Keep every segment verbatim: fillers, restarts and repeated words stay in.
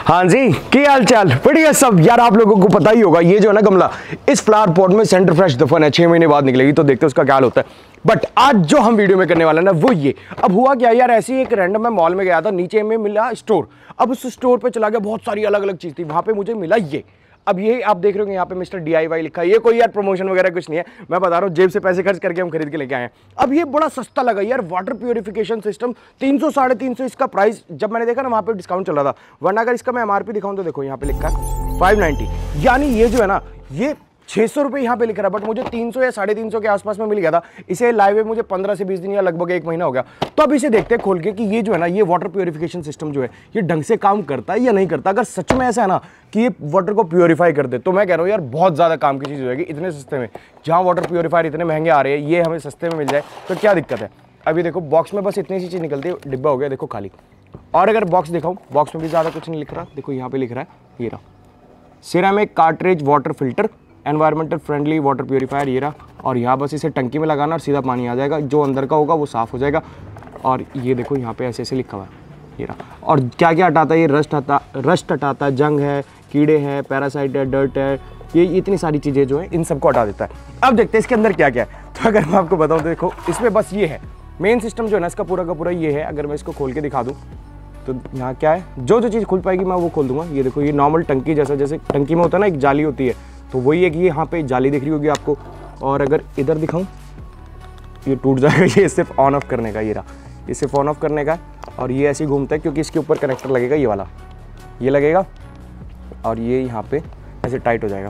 हाँ जी, क्या हाल चाल? बढ़िया सब। यार आप लोगों को पता ही होगा, ये जो है ना गमला, इस फ्लावर पॉट में सेंटर फ्रेश दफन है, छह महीने बाद निकलेगी, तो देखते हैं उसका क्या हाल होता है। बट आज जो हम वीडियो में करने वाले हैं ना वो ये। अब हुआ क्या यार, ऐसी एक रैंडम मैं मॉल में गया था, नीचे में मिला स्टोर। अब उस स्टोर पे चला गया, बहुत सारी अलग अलग चीज थी, वहां पे मुझे मिला ये। अब ये आप देख रहे हो यहाँ पे मिस्टर डीआईवाई लिखा है, ये कोई यार प्रमोशन वगैरह कुछ नहीं है, मैं बता रहा हूँ जेब से पैसे खर्च करके हम खरीद के लेके आए हैं। अब ये बड़ा सस्ता लगा यार, वाटर प्यूरिफिकेशन सिस्टम, तीन सौ साढ़े तीन सौ इसका प्राइस। जब मैंने देखा ना वहाँ पे डिस्काउंट चल रहा था, वरना अगर इसका मैं एमआरपी दिखाऊं तो देखो यहाँ पे लिखा है फाइव नाइनटी, यानी ये जो है ना ये छह सौ रुपये यहाँ पे लिख रहा है, बट मुझे तीन सौ या साढ़े तीन सौ के आसपास में मिल गया था। इसे लाइव में मुझे पंद्रह से बीस दिन या लगभग एक महीना हो गया। तो अब इसे देखते हैं खोल के कि ये जो है ना, ये वाटर प्यूरिफिकेशन सिस्टम जो है ये ढंग से काम करता है या नहीं करता। अगर सच में ऐसा है ना कि ये वाटर को प्योरीफाई कर दे, तो मैं कह रहा हूँ यार बहुत ज़्यादा काम की चीज़ हो जाएगी इतने सस्ते में। जहाँ वाटर प्योरीफायर इतने महंगे आ रहे हैं, ये हमें सस्ते में मिल जाए तो क्या दिक्कत है। अभी देखो बॉक्स में बस इतनी सी चीज़ निकलती है, डिब्बा हो गया देखो खाली। और अगर बॉक्स दिखाऊँ, बॉक्स में भी ज़्यादा कुछ नहीं लिख रहा, देखो यहाँ पे लिख रहा है ये रहा, ceramic cartridge water filter environmental friendly water purifier, ये रहा। और यहाँ बस इसे टंकी में लगाना और सीधा पानी आ जाएगा, जो अंदर का होगा वो साफ़ हो जाएगा। और ये देखो यहाँ पे ऐसे ऐसे लिखा हुआ है, ये रहा। और क्या क्या हटाता है ये, रस्ट हटा रस्ट हटाता है, जंग है, कीड़े हैं, पैरासाइट है, डर्ट है, ये इतनी सारी चीज़ें जो है इन सबको हटा देता है। अब देखते हैं इसके अंदर क्या क्या है। तो अगर मैं आपको बताऊँ तो देखो इसमें बस ये है मेन सिस्टम जो है ना इसका पूरा का पूरा ये है। अगर मैं इसको खोल के दिखा दूँ तो यहाँ क्या है, जो जो चीज़ खुल पाएगी मैं वो खोल दूंगा। ये देखो ये नॉर्मल टंकी जैसा, जैसे टंकी में होता है ना एक जाली होती है, तो वही है कि ये यहाँ पे जाली दिख रही होगी आपको। और अगर इधर दिखाऊं ये टूट जाएगा, ये सिर्फ ऑन ऑफ करने का, ये रहा, ये सिर्फ ऑन ऑफ करने का। और ये ऐसे ही घूमता है क्योंकि इसके ऊपर कनेक्टर लगेगा, ये वाला ये लगेगा और ये यहाँ पे ऐसे टाइट हो जाएगा।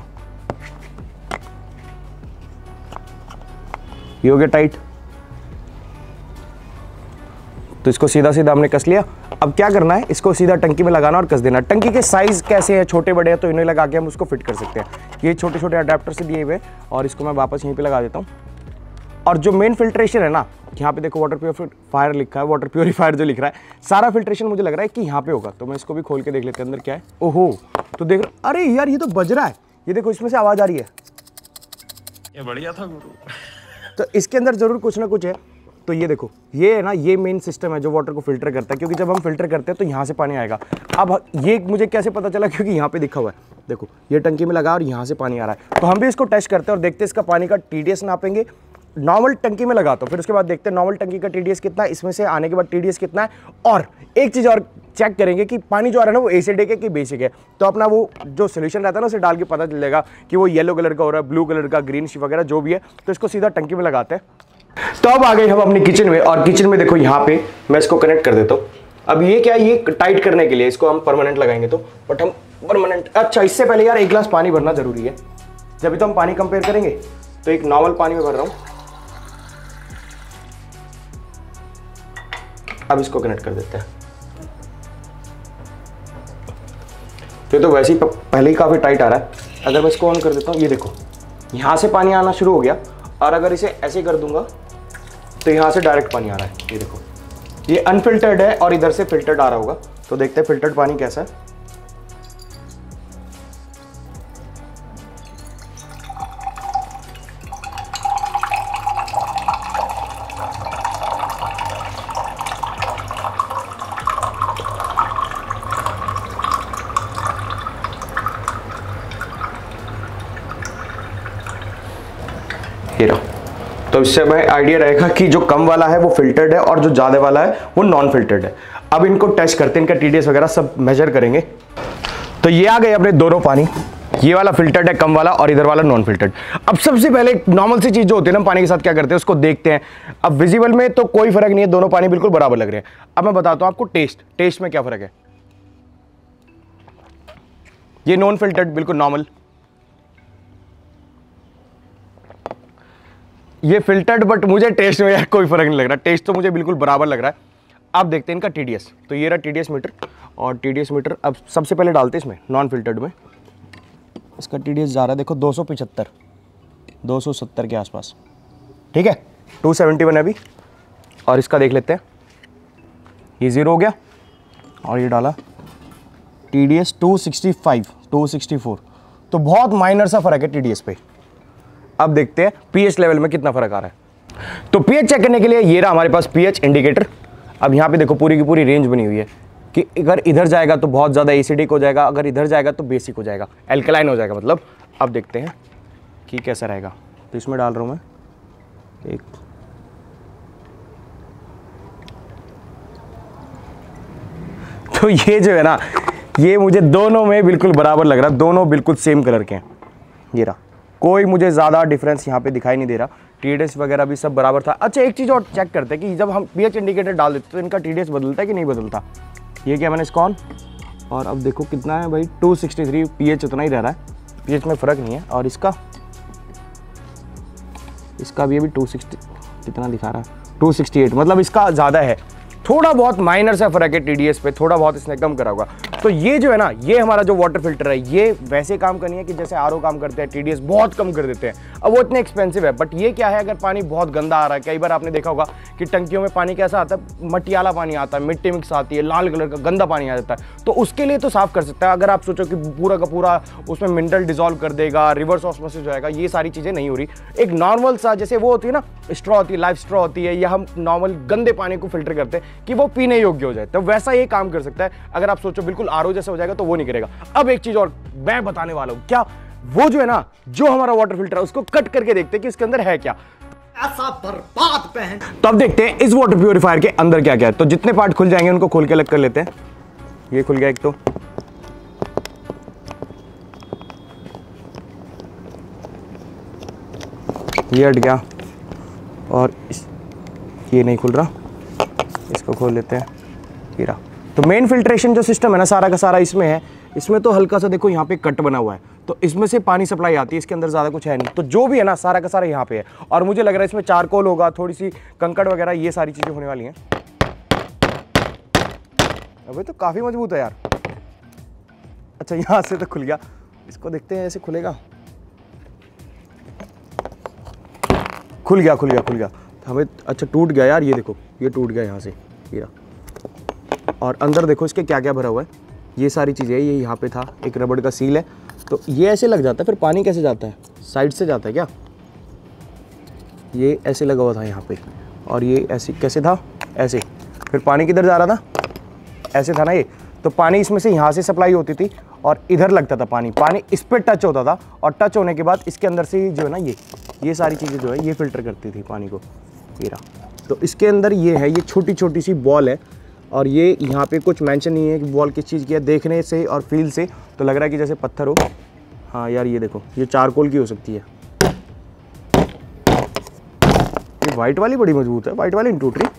ये हो गया टाइट, तो इसको सीधा सीधा हमने कस लिया। अब क्या करना है, इसको सीधा टंकी में लगाना और कस देना। टंकी के साइज कैसे है, छोटे बड़े हैं, तो इन्हें लगा के हम उसको फिट कर सकते हैं। ये छोटे छोटे अडेप्टर से दिए हुए, और इसको मैं वापस यहीं पे लगा देता हूँ। और जो मेन फिल्ट्रेशन है ना, यहाँ पे देखो वाटर प्योरीफायर लिखा है, वाटर प्योरीफायर जो लिख रहा है, सारा फिल्ट्रेशन मुझे लग रहा है कि यहाँ पे होगा। तो मैं इसको भी खोल के देख लेते हैं अंदर क्या है। ओहो, तो देख रहा, अरे यार ये तो बज रहा है, ये देखो इसमें से आवाज़ आ रही है, ये बढ़िया था गुरु। तो इसके अंदर जरूर कुछ ना कुछ है। तो ये देखो ये है ना, ये मेन सिस्टम है जो वाटर को फिल्टर करता है, क्योंकि जब हम फिल्टर करते हैं तो यहाँ से पानी आएगा। अब ये मुझे कैसे पता चला, क्योंकि यहाँ पे लिखा हुआ है, देखो ये टंकी में लगा और यहाँ से पानी आ रहा है। तो हम भी इसको टेस्ट करते हैं और देखते हैं इसका पानी का टीडीएस नापेंगे। नॉर्मल टंकी में लगा, तो फिर उसके बाद देखते हैं नॉर्मल टंकी का टीडीएस कितना है, इसमें से आने के बाद टीडीएस कितना है। और एक चीज़ और चेक करेंगे कि पानी जो आ रहा है ना वो एसिडिक है कि बेसिक है। तो अपना वो जो सोल्यूशन रहता है ना उसे डाल के पता चलेगा कि वो येलो कलर का हो रहा है, ब्लू कलर का, ग्रीनिश वगैरह जो भी है। तो इसको सीधा टंकी में लगाते हैं। तो अब आ गए हम अपनी किचन में, और किचन में देखो यहाँ पे मैं इसको कनेक्ट कर देता हूँ। अब ये क्या है, ये टाइट करने के लिए इसको हम परमानेंट लगाएंगे, तो बट हम परमानेंट, अच्छा इससे पहले यार एक गिलास पानी भरना जरूरी है। जब तो हम पानी कंपेयर करेंगे, तो एक नॉर्मल पानी में भर रहा हूँ। अब इसको कनेक्ट कर देते हैं। तो ये तो वैसे ही पहले ही काफी टाइट आ रहा है। अगर मैं इसको ऑन कर देता हूँ, ये देखो यहाँ से पानी आना शुरू हो गया। और अगर इसे ऐसे कर दूंगा तो यहाँ से डायरेक्ट पानी आ रहा है। ये देखो ये अनफिल्टर्ड है और इधर से फिल्टर्ड आ रहा होगा। तो देखते हैं फिल्टर्ड पानी कैसा है। ये रहा। तो इससे हमें आइडिया रहेगा कि जो कम वाला है वो फिल्टर्ड है और जो ज़्यादा वाला है वो नॉन फिल्टर्ड है। अब इनको टेस्ट करते हैं, इनका टीडीएस वगैरह सब मेजर करेंगे। तो ये आ गए अपने दोनों पानी, ये वाला फिल्टर्ड है कम वाला और इधर वाला नॉन फिल्टर्ड। अब सबसे पहले नॉर्मल सी चीज़ जो होती है ना पानी के साथ क्या करते हैं उसको देखते हैं। अब विजिबल में तो कोई फर्क नहीं है, दोनों पानी बिल्कुल बराबर लग रहे हैं। अब मैं बताता हूँ आपको टेस्ट टेस्ट में क्या फ़र्क है। ये नॉन फिल्टर्ड बिल्कुल नॉर्मल, ये फिल्टर्ड, बट मुझे टेस्ट में यार कोई फर्क नहीं लग रहा। टेस्ट तो मुझे बिल्कुल बराबर लग रहा है। अब देखते हैं इनका टीडीएस। तो ये रहा टीडीएस मीटर, और टीडीएस मीटर अब सबसे पहले डालते हैं इसमें नॉन फिल्टर्ड में। इसका टीडीएस जा रहा है देखो दो सौ पचहत्तर दो सौ सत्तर के आसपास, ठीक है, टू सेवेंटी वन है अभी। और इसका देख लेते हैं, ये ज़ीरो हो गया और ये डाला TDS two sixty five two sixty four. तो बहुत माइनर सा फर्क है टीडीएस पे। अब देखते हैं पीएच लेवल में कितना फर्क आ रहा है। तो पीएच चेक करने के लिए ये रहा हमारे पास पीएच इंडिकेटर। अब यहाँ पे देखो पूरी की पूरी रेंज बनी हुई है, कि अगर इधर जाएगा तो बहुत ज़्यादा एसिडिक हो जाएगा, अगर इधर जाएगा तो बेसिक हो जाएगा, एल्कलाइन हो जाएगा मतलब। अब देखते हैं कि कैसा रहेगा। तो इसमें डाल रहा हूँ मैं एक, तो ये जो है ना, ये मुझे दोनों में बिल्कुल बराबर लग रहा है, दोनों बिल्कुल सेम कलर के हैं। ये रहा, कोई मुझे ज़्यादा डिफरेंस यहाँ पे दिखाई नहीं दे रहा। टीडीएस वगैरह भी सब बराबर था। अच्छा एक चीज़ और चेक करते हैं कि जब हम पीएच इंडिकेटर डाल देते तो इनका टीडीएस बदलता है कि नहीं बदलता। ये क्या मैंने इसकॉन, और अब देखो कितना है भाई, टू सिक्सटी थ्री, पीएच उतना ही रह रहा है, पीएच में फ़र्क नहीं है। और इसका इसका भी अभी टू सिक्सटी कितना दिखा रहा है, टू सिक्सटी एट, मतलब इसका ज़्यादा है। थोड़ा बहुत माइनर सा फर्क है टीडीएस पे, थोड़ा बहुत इसने कम करा होगा। तो ये जो है ना, ये हमारा जो वाटर फिल्टर है, ये वैसे काम करनी है कि जैसे आरओ काम करते हैं, टीडीएस बहुत कम कर देते हैं। अब वो इतने एक्सपेंसिव है, बट ये क्या है, अगर पानी बहुत गंदा आ रहा है, कई बार आपने देखा होगा कि टंकियों में पानी कैसा आता है, मटियाला पानी आता है, मिट्टी मिक्स आती है, लाल कलर का गंदा पानी आ जाता है, तो उसके लिए तो साफ कर सकता है। अगर आप सोचो कि पूरा का पूरा उसमें मिनरल डिजोल्व कर देगा, रिवर्स ऑस्मोसिस हो जाएगा, ये सारी चीज़ें नहीं हो रही। एक नॉर्मल सा, जैसे वो होती है ना स्ट्रॉ होती है, लाइफ स्ट्रॉ होती है, या हम नॉर्मल गंदे पानी को फिल्टर करते हैं कि वो पीने योग्य हो जाए, तो वैसा ये काम कर सकता है। अगर आप सोचो बिल्कुल आरओ जैसा हो जाएगा तो वो नहीं करेगा। अब एक चीज और मैं बताने वाला हूं, क्या वो जो है ना, जो हमारा वाटर फिल्टर है उसको कट करके देखते हैं कि इसके अंदर है क्या। ऐसा बर्बाद पहन। तो अब देखते हैं इस वाटर प्यूरिफायर के अंदर क्या क्या है। तो जितने पार्ट खुल जाएंगे उनको खोल के अलग कर लेते हैं। ये खुल गया एक, तो ये हट गया, और इस, ये नहीं खुल रहा, इसको खोल लेते हैं। ये रहा। तो मेन फिल्ट्रेशन जो सिस्टम है ना, सारा का सारा इसमें है। इसमें तो हल्का सा देखो यहाँ पे कट बना हुआ है, तो इसमें से पानी सप्लाई आती है, इसके अंदर ज़्यादा कुछ है नहीं। तो जो भी है ना, सारा का सारा यहाँ पे है। और मुझे लग रहा है इसमें चारकोल होगा, थोड़ी सी कंकड़ वगैरह, ये सारी चीज़ें होने वाली हैं। अबे तो काफ़ी मजबूत है यार। अच्छा यहाँ से तो खुल गया, इसको देखते हैं ऐसे खुलेगा। खुल गया खुल गया खुल गया हमें। अच्छा टूट गया यार, ये देखो ये टूट गया यहाँ से, ये रहा। और अंदर देखो इसके क्या क्या भरा हुआ है, ये सारी चीज़ें। ये यहाँ पे था एक रबड़ का सील है, तो ये ऐसे लग जाता है। फिर पानी कैसे जाता है, साइड से जाता है क्या? ये ऐसे लगा हुआ था यहाँ पे, और ये ऐसे कैसे था, ऐसे। फिर पानी किधर जा रहा था, ऐसे था ना ये। तो पानी इसमें से यहाँ से सप्लाई होती थी और इधर लगता था पानी। पानी इस पर टच होता था, और टच होने के बाद इसके अंदर से जो है ना, ये ये सारी चीज़ें जो है ये फिल्टर करती थी पानी को। ये रहा। तो इसके अंदर ये है, ये छोटी छोटी सी बॉल है, और ये यहाँ पे कुछ मेंशन नहीं है कि बॉल किस चीज़ की है। देखने से और फील से तो लग रहा है कि जैसे पत्थर हो। हाँ यार ये देखो, ये चारकोल की हो सकती है। ये वाइट वाली बड़ी मजबूत है, वाइट वाली नहीं टूट रही।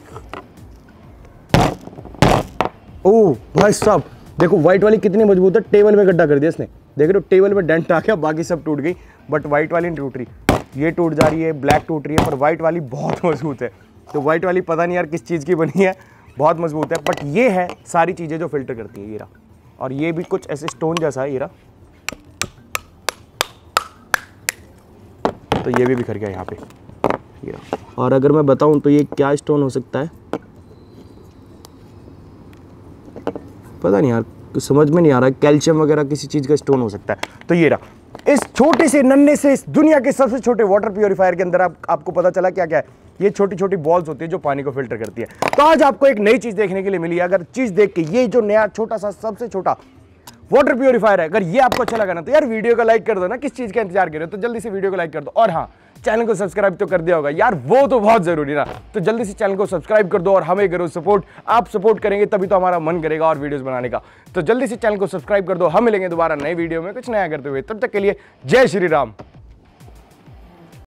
ओह भाई साहब देखो, वाइट वाली कितनी मजबूत है। टेबल में गड्ढा कर दिया इसने, देख रहे हो, टेबल में डेंट आ गया, बाकी सब टूट गई, बट वाइट वाली नहीं टूट रही। ये टूट जा रही है, ब्लैक टूट रही है, पर वाइट वाली बहुत मजबूत है। तो वाइट वाली पता नहीं यार किस चीज़ की बनी है, बहुत मजबूत है। बट ये है सारी चीज़ें जो फिल्टर करती है, ये रहा। और ये भी कुछ ऐसे स्टोन जैसा है, ये रहा। तो ये भी बिखर गया यहाँ पे, ये रहा। और अगर मैं बताऊँ तो ये क्या स्टोन हो सकता है, पता नहीं यार, समझ में नहीं आ रहा है। कैल्शियम वगैरह किसी चीज़ का स्टोन हो सकता है। तो ये रहा। इस छोटे से नन्हे से, इस दुनिया के सबसे छोटे वाटर प्यूरिफायर के अंदर आप, आपको पता चला क्या क्या है। ये छोटी छोटी बॉल्स होती है जो पानी को फिल्टर करती है। तो आज आपको एक नई चीज़ देखने के लिए मिली है। अगर चीज़ देख के, ये जो नया छोटा सा सबसे छोटा वाटर प्यूरिफायर है, अगर ये आपको अच्छा लगा ना, तो यार वीडियो को लाइक कर दो ना। किस चीज़ का इंतजार कर रहे हो, तो जल्दी से वीडियो को लाइक कर दो। और हाँ, चैनल को सब्सक्राइब तो कर दिया होगा यार, वो तो बहुत जरूरी ना। तो जल्दी से चैनल को सब्सक्राइब कर दो और हमें करो सपोर्ट। आप सपोर्ट करेंगे तभी तो हमारा मन करेगा और वीडियोस बनाने का। तो जल्दी से चैनल को सब्सक्राइब कर दो। हम मिलेंगे दोबारा नए वीडियो में कुछ नया करते हुए। तब तक के लिए जय श्री राम।